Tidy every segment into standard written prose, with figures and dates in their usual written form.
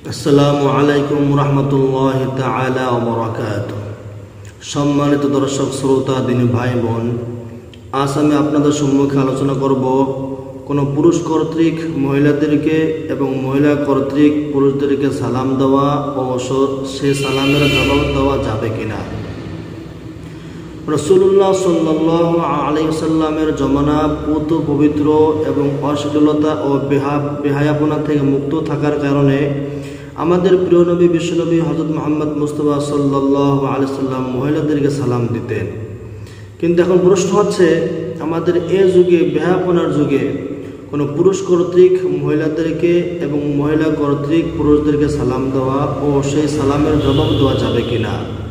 আসসালামু আলাইকুম রহমতুল্লাহি তাআলা ওয়া বারাকাতুহু। সম্মানিত দর্শক শ্রোতা দিনী ভাই বোন, আজ আমি আপনাদের সম্মুখে আলোচনা করব কোনো পুরুষ কর্তৃক মহিলাদেরকে এবং মহিলা কর্তৃক পুরুষদেরকে সালাম দেওয়া ও সে সালামের জবাব দেওয়া যাবে কিনা। রাসূলুল্লাহ সাল্লাল্লাহু আলাইহি ওয়াসাল্লামের জমানা পুত পবিত্র এবং অশ্লীলতা ও বেহায়াপনা থেকে মুক্ত থাকার কারণে আমাদের প্রিয় নবী বিশ্বনবী হযরত মুহাম্মদ মুস্তাফা সাল্লাল্লাহু আলাইহি ওয়াসাল্লাম মহিলাদেরকে সালাম দিতেন। কিন্তু এখন প্রশ্ন হচ্ছে, আমাদের এই যুগে, বেহায়াপনার যুগে, কোনো পুরুষ কর্তৃক মহিলাদেরকে এবং মহিলা কর্তৃক পুরুষদেরকে সালাম দেওয়া ও সেই সালামের জবাব দেওয়া যাবে কিনা।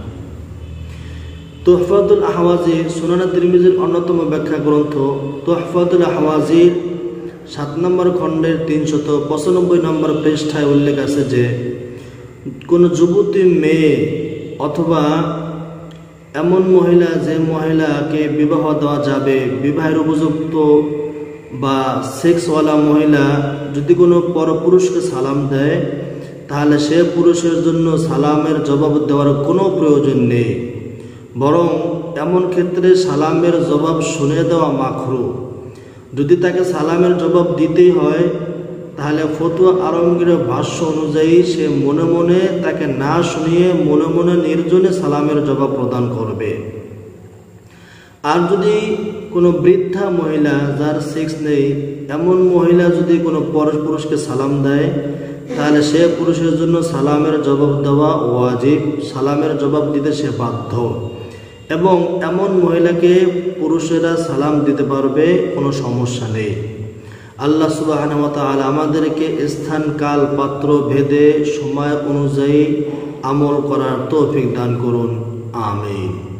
তুহফাতুল আহওয়াজি সুনান তিরমিজির অন্যতম ব্যাখ্যা গ্রন্থ তুহফাতুল আহওয়াজির 7 নম্বর খণ্ডের 395 নম্বর পৃষ্ঠায় উল্লেখ আছে যে, কোনো যুবতী মেয়ে অথবা এমন মহিলা যে মহিলাকে বিবাহ দেওয়া যাবে, বিবাহের উপযুক্ত বা সেক্সওয়ালা মহিলা যদি কোনো পরপুরুষকে সালাম দেয়, তাহলে সে পুরুষের জন্য সালামের জবাব দেওয়ার কোনো প্রয়োজন নেই, বরং এমন ক্ষেত্রে সালামের জবাব শুনে দেওয়া মাকরুহ। যদি তাকে সালামের জবাব দিতেই হয়, তাহলে ফতুয়া আলমগীরের ভাষ্য অনুযায়ী সে মনে মনে তাকে না শুনিয়ে মনে মনে নির্জনে সালামের জবাব প্রদান করবে। আর যদি কোনো বৃদ্ধা মহিলা যার সেক্স নেই, এমন মহিলা যদি কোনো পুরুষকে সালাম দেয়, তাহলে সে পুরুষের জন্য সালামের জবাব দেওয়া ওয়াজিব, সালামের জবাব দিতে সে বাধ্য। এবং এমন মহিলাকে পুরুষেরা সালাম দিতে পারবে, কোনো সমস্যা নেই। আল্লাহ সুবহানাহু ওয়া তাআলা আমাদেরকে স্থান কাল পাত্র ভেদে সময় অনুযায়ী আমল করার তৌফিক দান করুন। আমিন।